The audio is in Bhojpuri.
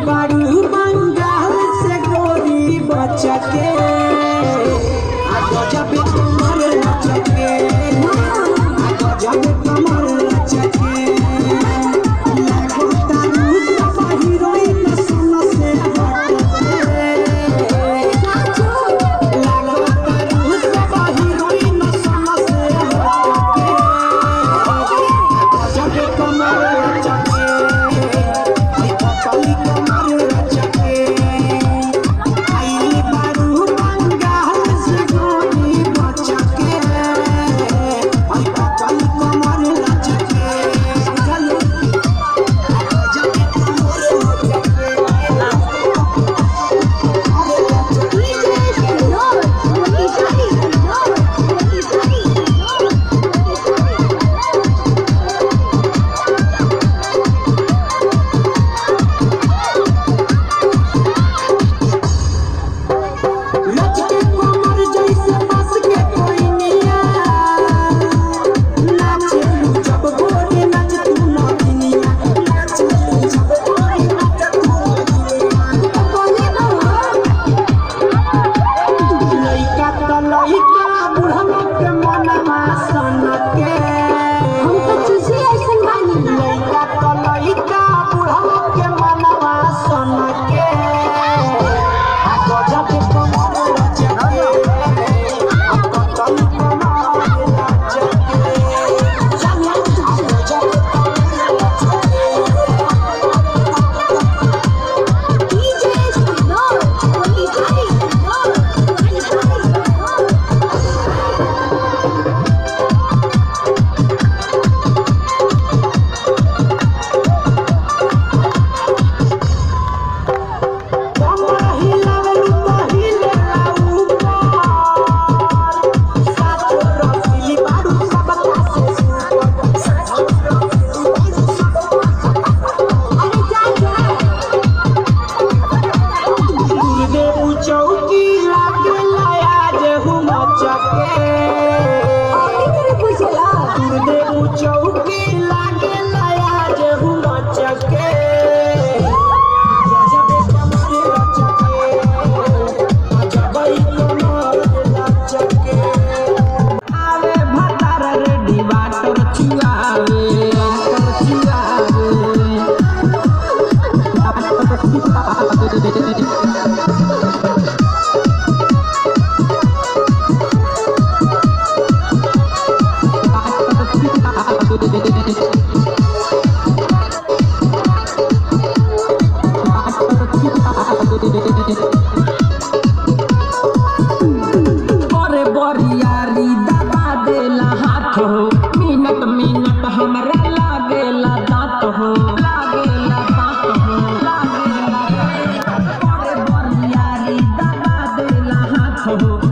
बारू बंगाल से गोरी बचके जब कमर लचके जब कमर लचके लागो तारू सब हीरोइन सन से हटके लागो तारू सब हीरोइन सन से हटके जब कमर लचके पतली कमर लचके आई बारू बंगाल से गोरी बचके आई पतली कमर लचके चलो जब कमर लचके लचके कमर जैसे बस के कोई निया नाचे जब गोरी नाच तू नगिनिया नाचे जब गोरी नाच तू नगिनिया बोले ना लइका त लइका बुढ़वा के मनवा सनके हम तो चूसी ऐसन बानी लइका त लइका बुढ़वा के मनवा सनके जब कमर लचके पतली कमर लचके चलो जब कमर लचके कमर हिलावेलु त हिलेला ऊपर साचो रसीली बारू सब कासे सुपर साचो रसीली बारू सब अरे जा गुरुदेव चौकी लागेला आज हम चके गुरुदेव चौकी लागेला आज हम चके जब कमर लचके जब कमर लचके आवे भतार रेडी वाटर चुआवे अरे बरियारी दबा देला हाथ हो मिनट मिनट हमरा लागेला दांत हो लागेला दांत हो लागेला अरे बरियारी दबा देला हाथ हो